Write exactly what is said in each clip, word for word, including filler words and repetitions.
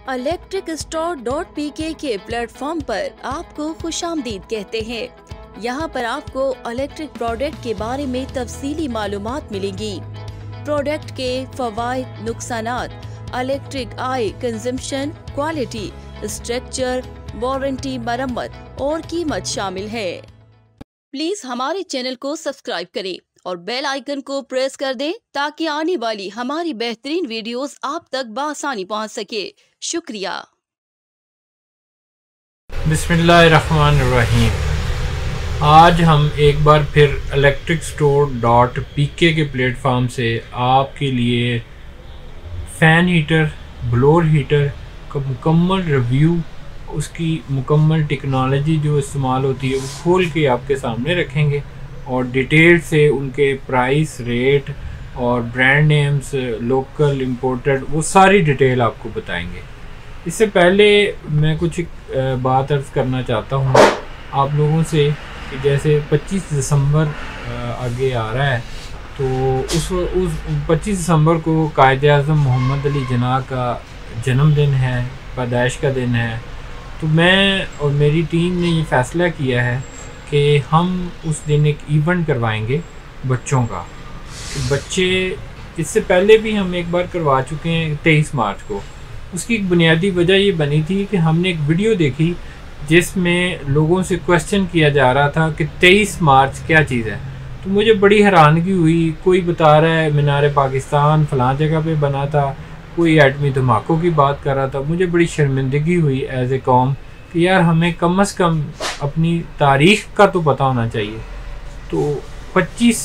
Electric store dot P के के platform पर आपको खुशामदीद कहते हैं। यहाँ पर आपको इलेक्ट्रिक प्रोडक्ट के बारे में तफसीली मालूमात मिलेंगी। प्रोडक्ट के फवाइद, नुकसानात, electricity consumption, quality, structure, warranty, मरम्मत और कीमत शामिल है। प्लीज हमारे चैनल को सब्सक्राइब करें और बेल आइकन को प्रेस कर दें ताकि आने वाली हमारी बेहतरीन वीडियोस आप तक बआसानी पहुंच सके। शुक्रिया। बिस्मिल्लाहिर्रहमानिर्रहीम। आज हम एक बार फिर इलेक्ट्रिक स्टोर डॉट पी के के प्लेटफॉर्म से आपके लिए फ़ैन हीटर, ब्लोअर हीटर का मुकम्मल रिव्यू, उसकी मुकम्मल टेक्नोलॉजी जो इस्तेमाल होती है वो खोल के आपके सामने रखेंगे और डिटेल से उनके प्राइस, रेट और ब्रांड नेम्स, लोकल, इंपोर्टेड, वो सारी डिटेल आपको बताएंगे। इससे पहले मैं कुछ बात अर्ज़ करना चाहता हूँ आप लोगों से कि जैसे पच्चीस दिसंबर आगे आ रहा है, तो उस उस पच्चीस दिसंबर को कायद-ए-आज़म मोहम्मद अली जिन्ना का जन्मदिन है, पैदाइश का दिन है। तो मैं और मेरी टीम ने ये फ़ैसला किया है कि हम उस दिन एक इवेंट करवाएंगे बच्चों का। तो बच्चे, इससे पहले भी हम एक बार करवा चुके हैं तेईस मार्च को। उसकी एक बुनियादी वजह ये बनी थी कि हमने एक वीडियो देखी जिसमें लोगों से क्वेश्चन किया जा रहा था कि तेईस मार्च क्या चीज़ है। तो मुझे बड़ी हैरानगी हुई। कोई बता रहा है मीनार पाकिस्तान फ़लाँ जगह पे बना था, कोई एटमी धमाकों की बात कर रहा था। मुझे बड़ी शर्मिंदगी हुई एज ए कौम कि यार हमें कम अज़ कम अपनी तारीख़ का तो पता होना चाहिए। तो पच्चीस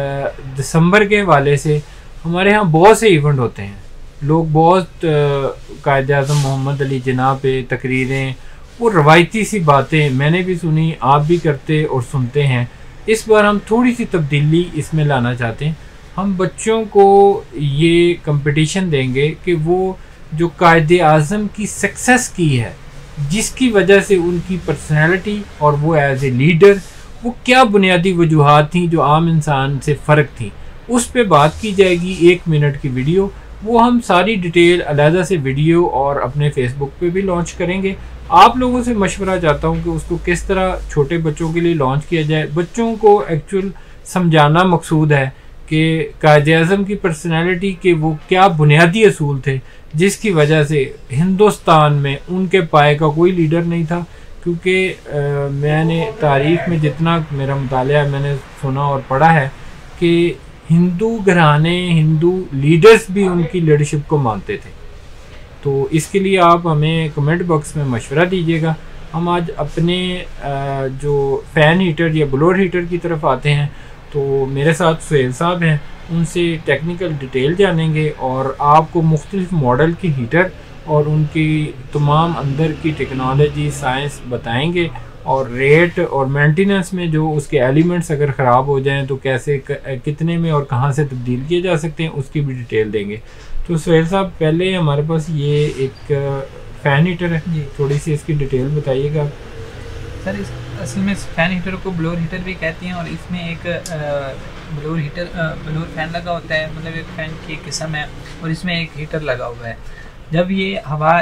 दिसंबर के हवाले से हमारे यहाँ बहुत से इवेंट होते हैं। लोग बहुत कायद-ए-आज़म मोहम्मद अली जिन्ना पे तकरीरें, वो रवायती सी बातें मैंने भी सुनी, आप भी करते और सुनते हैं। इस बार हम थोड़ी सी तब्दीली इसमें लाना चाहते हैं। हम बच्चों को ये कंपटीशन देंगे कि वो जो कायद-ए-आज़म की सक्सेस की है, जिसकी वजह से उनकी पर्सनैलिटी और वो एज ए लीडर, वो क्या बुनियादी वजूहात थी जो आम इंसान से फ़र्क थी, उस पे बात की जाएगी। एक मिनट की वीडियो, वो हम सारी डिटेल अलहदा से वीडियो और अपने फेसबुक पे भी लॉन्च करेंगे। आप लोगों से मशवरा चाहता हूँ कि उसको किस तरह छोटे बच्चों के लिए लॉन्च किया जाए। बच्चों को एक्चुअल समझाना मकसूद है कि कायद-ए-आज़म की पर्सनैलिटी के वो क्या बुनियादी असूल थे जिसकी वजह से हिंदुस्तान में उनके पाए का कोई लीडर नहीं था। क्योंकि मैंने तारीख़ में जितना मेरा मुतालिया है, मैंने सुना और पढ़ा है कि हिंदू घराने, हिंदू लीडर्स भी उनकी लीडरशिप को मानते थे। तो इसके लिए आप हमें कमेंट बॉक्स में मशवरा दीजिएगा। हम आज अपने जो फ़ैन हीटर या ब्लोअर हीटर की तरफ आते हैं। तो मेरे साथ सुहेल साहब हैं, उनसे टेक्निकल डिटेल जानेंगे और आपको मुख्तलिफ मॉडल की हीटर और उनकी तमाम अंदर की टेक्नोलॉजी, साइंस बताएंगे और रेट और मेंटेनेंस में जो उसके एलिमेंट्स अगर ख़राब हो जाएं तो कैसे, कितने में और कहाँ से तब्दील किए जा सकते हैं, उसकी भी डिटेल देंगे। तो सुहेल साहब, पहले हमारे पास ये एक फ़ैन हीटर है, थोड़ी सी इसकी डिटेल बताइएगा। सर, इस असल में फ़ैन हीटर को ब्लोअर हीटर भी कहते हैं और इसमें एक ब्लोअर हीटर ब्लोअर फ़ैन लगा होता है, मतलब एक फ़ैन की किस्म है और इसमें एक हीटर लगा हुआ है। जब ये हवा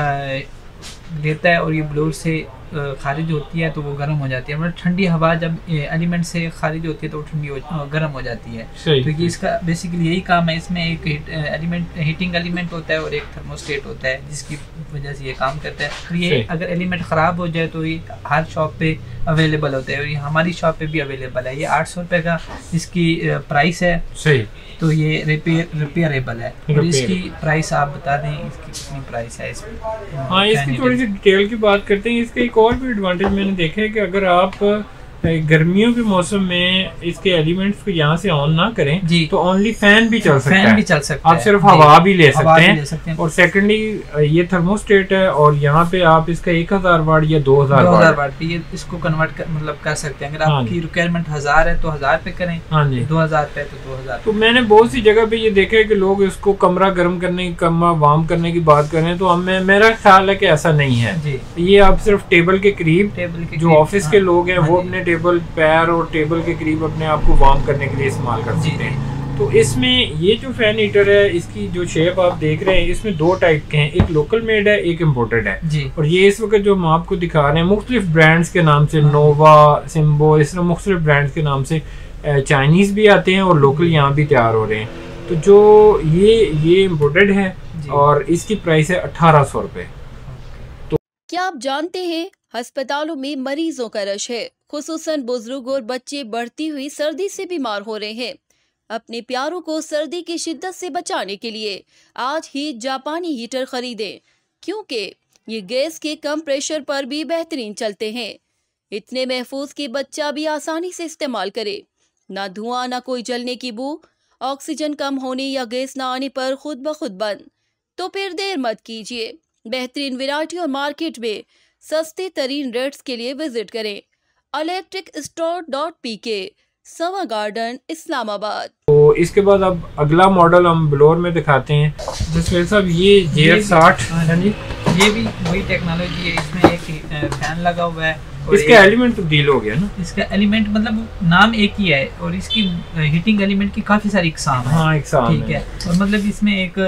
लेता है और ये ब्लोअर से खारिज होती है तो वो गर्म हो जाती है। मतलब ठंडी हवा जब एलिमेंट से खारिज होती है तो वो ठंडी गर्म हो जाती है। तो ये इसका बेसिकली यही काम है। इसमें एक एलिमेंट, हीटिंग एलिमेंट होता है और एक थर्मोस्टेट होता है जिसकी वजह से ये काम करता है। तो ये अगर एलिमेंट ख़राब हो जाए तो ये हर शॉप पे अवेलेबल होता है और ये हमारी शॉप पे भी अवेलेबल है। ये आठ सौ रुपये का इसकी प्राइस है। सही। तो ये रिपेयर रिपेयरेबल है और इसकी प्राइस आप बता दें, इसकी कितनी प्राइस है इसमें? हाँ, इसकी थोड़ी सी डिटेल की बात करते हैं। इसका एक और भी एडवांटेज मैंने देखा है कि अगर आप गर्मियों के मौसम में इसके एलिमेंट्स को यहाँ से ऑन ना करें जी, तो ओनली फैन भी चल सकता फैन है, भी चल सकता आप सिर्फ हवा भी ले सकते हैं, सकते हैं। और सेकेंडली ये थर्मोस्टेट है और यहाँ पे आप इसका एक हजार वाट या दो हजार वाट पे ये इसको कन्वर्ट कर, मतलब कर सकते हैं। अगर आपकी रिक्वायरमेंट हजार है तो हजार पे करें, हाँ जी, दो हजार पे तो दो हजार। तो मैंने बहुत सी जगह पे ये देखा है कि लोग इसको कमरा गर्म करने की, कमरा वार्म करने की बात कर रहे हैं। तो हमें, मेरा ख्याल है कि ऐसा नहीं है जी। ये आप सिर्फ टेबल के करीब, टेबल के जो ऑफिस के लोग हैं वो अपने टेबल, पैर और टेबल के करीब अपने आप को वार्म करने के लिए इस्तेमाल कर सकते हैं। तो इसमें ये जो फैन हीटर है, इसकी जो शेप आप देख रहे हैं, इसमें दो टाइप के हैं, एक लोकल मेड है, एक इम्पोर्टेड है जी। और ये इस वक्त जो हम आपको दिखा रहे हैं मुख्तलिफ ब्रांड्स के नाम से, नोवा, सिम्बो, इस तरह मुख्तलिफ ब्रांड्स के नाम से चाइनीज़ भी आते हैं और लोकल यहाँ भी तैयार हो रहे हैं। तो जो ये ये इम्पोर्टेड है और इसकी प्राइस है अठारह सौ रुपये। तो क्या आप जानते हैं अस्पतालों में मरीजों का रश है, खुसूसन बुजुर्ग और बच्चे बढ़ती हुई सर्दी से बीमार हो रहे हैं। अपने प्यारों को सर्दी की शिद्दत से बचाने के लिए आज ही जापानी हीटर खरीदें, क्योंकि ये गैस के कम प्रेशर पर भी बेहतरीन चलते हैं। इतने महफूज कि बच्चा भी आसानी से इस्तेमाल करे, ना धुआं ना कोई जलने की बू, ऑक्सीजन कम होने या गैस ना आने पर खुद ब खुद बंद। तो फिर देर मत कीजिए, बेहतरीन वैरायटी और मार्केट में सस्ते तरीन रेट्स के लिए विजिट करें इलेक्ट्रिक स्टोर डॉट पी के, सवा गार्डन, इस्लामाबाद। तो इसके बाद अब अगला मॉडल हम ब्लोर में दिखाते हैं। जसवेल साहब ये जे आर साठ है जी, ये भी वही टेक्नोलॉजी है, इसमें एक फैन लगा हुआ है। इसका एलिमेंट तब्दील हो गया ना, इसका एलिमेंट मतलब नाम एक ही है और इसकी हीटिंग एलिमेंट की काफी सारी इकसाम है। हाँ, इकसाम ठीक है, और मतलब इसमें एक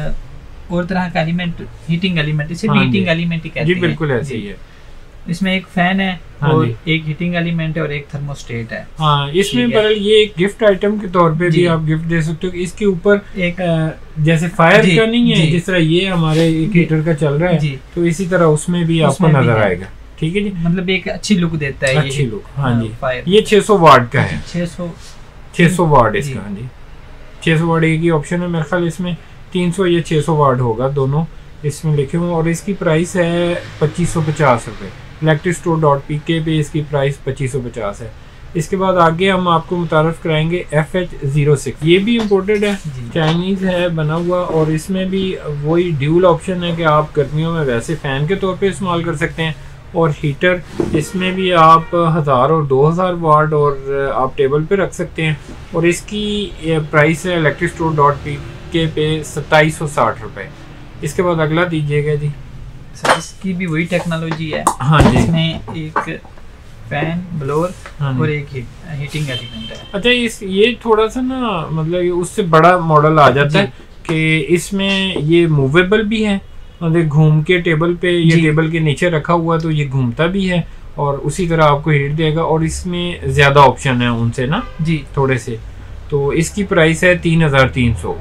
और तरह का एलिमेंट, हीटिंग एलिमेंट, इसे हाँ हीटिंग एलिमेंट ही कहते जी, हैं। बिल्कुल ऐसे ही है। इसमें एक फैन है हाँ और एक हीटिंग एलिमेंट है और एक थर्मोस्टेट है। हाँ, इसमें बरल ये एक गिफ्ट आइटम के तौर पे भी आप गिफ्ट दे सकते हो। इसके ऊपर एक जैसे फायर का नहीं है, जिस तरह ये हमारे एक हीटर का चल रहा है, तो इसी तरह उसमें भी आपको नजर आएगा। ठीक है जी, मतलब एक अच्छी लुक देता है, अच्छी लुक। हाँ जी, ये छह सौ वाट का है, छह सौ छह सौ वाट इसका। हाँ जी, छह सौ वाट एक ही ऑप्शन है मेरे ख्याल, इसमें तीन सौ या छह सौ वाट होगा, दोनों इसमें लिखे हुए। और इसकी प्राइस है पच्चीस सौ पचास रुपये। इलेक्ट्रिक स्टोर डॉट पी के पे इसकी प्राइस पच्चीस सौ पचास है। इसके बाद आगे हम आपको मुतारफ़ कराएंगे एफ एच ज़ीरो सिक्स। ये भी इम्पोर्टेड है, चाइनीज़ है बना हुआ, और इसमें भी वही ड्यूल ऑप्शन है कि आप गर्मियों में वैसे फ़ैन के तौर पे इस्तेमाल कर सकते हैं, और हीटर इसमें भी आप हज़ार और दो हज़ार वाट और आप टेबल पे रख सकते हैं। और इसकी प्राइस है इलेक्ट्रिक स्टोर डॉट पी के पे सत्ताईस सौ साठ रुपये। इसके बाद अगला दीजिएगा जी। सर इसकी भी वही टेक्नोलॉजी है। हाँ जी, इसमें एक फैन, ब्लोअर हाँ और एक हीटिंग एलिमेंट है। अच्छा, इस ये थोड़ा सा ना मतलब उससे बड़ा मॉडल आ जाता है कि इसमें ये मूवेबल भी है, मतलब घूम के टेबल पे, ये टेबल के नीचे रखा हुआ तो ये घूमता भी है और उसी तरह आपको हीट देगा। और इसमें ज़्यादा ऑप्शन है उनसे ना जी थोड़े से। तो इसकी प्राइस है तीन हज़ार तीन सौ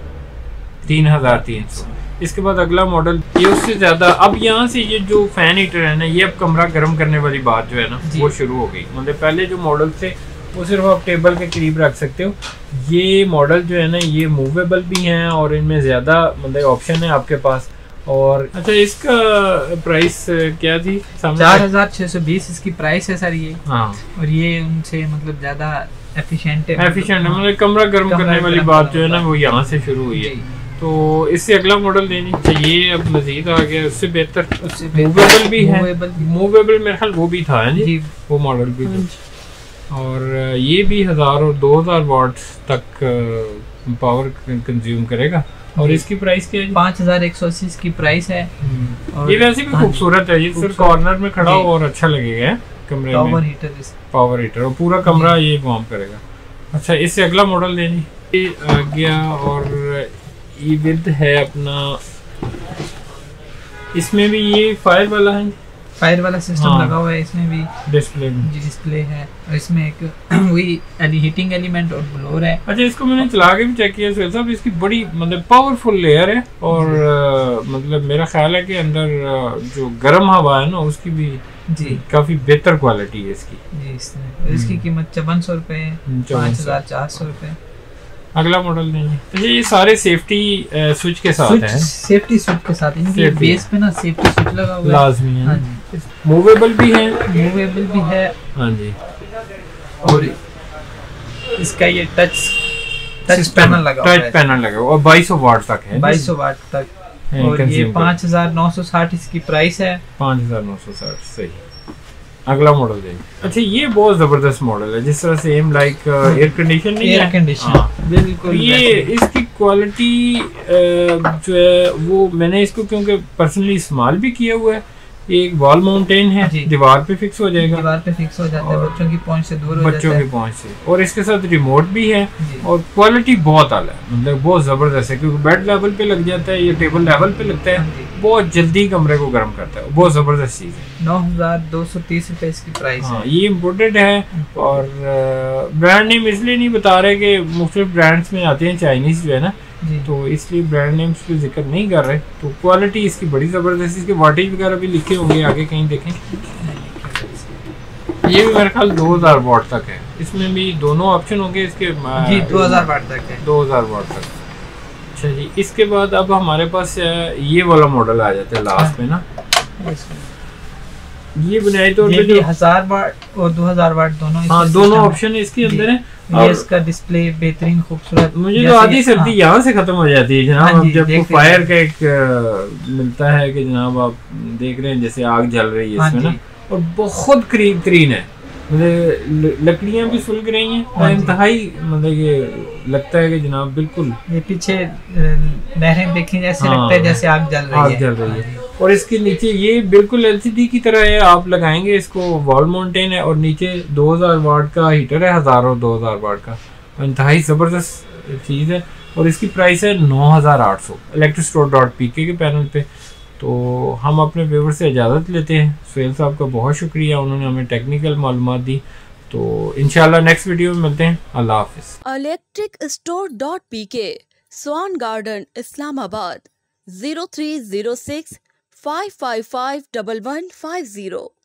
तीन हज़ार तीन सौ। इसके बाद अगला मॉडल ये उससे ज़्यादा। अब यहाँ से ये जो फ़ैन हीटर है ना, ये अब कमरा गर्म करने वाली बात जो है ना वो शुरू हो गई। मतलब पहले जो मॉडल थे वो सिर्फ आप टेबल के करीब रख सकते हो। ये मॉडल जो है ना ये मूवेबल भी हैं और इनमें ज़्यादा मतलब ऑप्शन है आपके पास। और अच्छा, इसका प्राइस क्या थी? चार हजार छः सौ बीस इसकी प्राइस है सर ये। हाँ, और ये उनसे मतलब ज़्यादा एफिशिएंट है, एफिशिएंट है, मतलब कमरा गर्म करने वाली बात जो है ना वो यहाँ से शुरू हुई है। तो इससे अगला मॉडल देनी चाहिए, अब मजीद आ गया उससे बेहतर, उससे मूवेबल भी है। मूवेबल मेरे ख्याल वो भी था है जी, वो मॉडल भी था। और ये भी हज़ार और दो हज़ार वाट तक पावर कंज्यूम करेगा। और इसकी प्राइस क्या है? पाँच हजार एक सौ अस्सी इसकी प्राइस है। ये वैसे भी खूबसूरत है, ये सिर्फ कॉर्नर में खड़ा हो और अच्छा लगेगा कमरे में। पावर हीटर, पावर हीटर और पूरा कमरा ये वार्म करेगा। अच्छा, इससे अगला मॉडल देनी ये आ गया। और ये विद है अपना, इसमें भी ये फायर वाला है, फायर वाला सिस्टम हाँ, लगा हुआ है। इसमें भी डिस्प्ले जी डिस्प्ले है और इसमें एक वही हीटिंग एलिमेंट और ब्लोअर है। अच्छा, इसको मैंने चला के भी चेक किया सुहेल साहब, इसकी बड़ी मतलब पावरफुल लेयर है और आ, मतलब मेरा ख्याल है कि अंदर जो गर्म हवा है ना उसकी भी जी काफी बेहतर क्वालिटी है इसकी जी। इसमें इसकी कीमत चौवन सौ रुपये है, पाँच हजार चार सौ रुपये। अगला मॉडल नहीं है। अच्छा, ये सारे सेफ्टी स्विच के साथ है, सेफ्टी स्विच के साथ, इनके बेस पे ना सेफ्टी स्विच लगा हुआ है, लाजमी है। हाँ जी, मूवेबल भी है, मूवेबल भी है हाँ जी। और इसका ये टच टच पैनल लगा हुआ है, टच पैनल लगा हुआ और बाईस सौ वाट तक है, बाईस सौ वाट तक। और ये पाँच हजार नौ सौ साठ इसकी प्राइस है, पाँच हजार नौ सौ साठ। सही। अगला मॉडल देखिए। अच्छा, ये बहुत जबरदस्त मॉडल है, जिस तरह सेम लाइक एयर कंडीशन नहीं एयर कंडीशन बिल्कुल। ये इसकी क्वालिटी जो है वो मैंने इसको क्योंकि पर्सनली इस्तेमाल भी किया हुआ है ये एक वॉल माउंटेन है, दीवार पे फिक्स हो जाएगा, दीवार पे फिक्स हो जाता है, बच्चों की पहुंच से दूर हो बच्चों जाता है, की पहुंच से। और इसके साथ रिमोट भी है और क्वालिटी बहुत आला है, मतलब बहुत ज़बरदस्त है, क्योंकि बेड लेवल पे लग जाता है, ये टेबल लेवल पे लगता है, बहुत जल्दी कमरे को गर्म करता है, बहुत ज़बरदस्त चीज़ है। नौ हज़ार दो सौ तीस रुपये इसकी प्राइस हाँ, है। ये इम्पोर्टेड है और ब्रांड नेम इसलिए नहीं बता रहे कि मुख्तलिफ ब्रांड्स में आते हैं चाइनीज़ जो है ना, तो इसलिए ब्रांड नेम्स पे जिक्र नहीं कर रहे। तो क्वालिटी इसकी बड़ी ज़बरदस्त, इसके वाटेज वगैरह भी लिखे होंगे आगे कहीं देखें। ये भी मेरे ख्याल दो हज़ार वाट तक है, इसमें भी दोनों ऑप्शन होंगे इसके। जी दो हज़ार वाट तक है, दो हज़ार वाट तक। अच्छा जी, इसके बाद अब हमारे पास ये वाला मॉडल आ जाता है लास्ट में ना, ये बुनियादी तौर पे जो हजार वाट और दो हज़ार वाट दोनों, हाँ दोनों ऑप्शन इसके अंदर है। ये इसका डिस्प्ले बेहतरीन खूबसूरत, मुझे तो आधी सर्दी यहाँ से खत्म हो जाती है जनाब। अब जब फायर का एक आ, मिलता है कि जनाब आप देख रहे हैं जैसे आग जल रही है इसमें ना, और बहुत करीब तरीन है, मतलब लकड़ियाँ भी सुलग रही हैं और इंतहाई मतलब ये लगता है कि जनाब बिल्कुल ये पीछे नहरें देखी जैसे हाँ, लगता है जैसे आग जल रही आग है, जल रही है। और इसके नीचे ये बिल्कुल एलसीडी की तरह है, आप लगाएंगे इसको, वॉल माउंटेन है और नीचे दो हज़ार वाट का हीटर है, हज़ारों दो हज़ार वाट का, इंतहाई ज़बरदस्त चीज़ है। और इसकी प्राइस है नौ हज़ार आठ सौ इलेक्ट्रिक स्टोर डॉट पी के के पैनल पे। तो हम अपने व्यूअर से इजाज़त लेते हैं। सुहेल साहब का बहुत शुक्रिया, उन्होंने हमें टेक्निकल मालूमात दी। तो इंशाल्लाह नेक्स्ट वीडियो में मिलते हैं। अल्लाह हाफिज़। Electric store dot P K, swan garden, Islamabad, zero three zero six five five five one one five zero.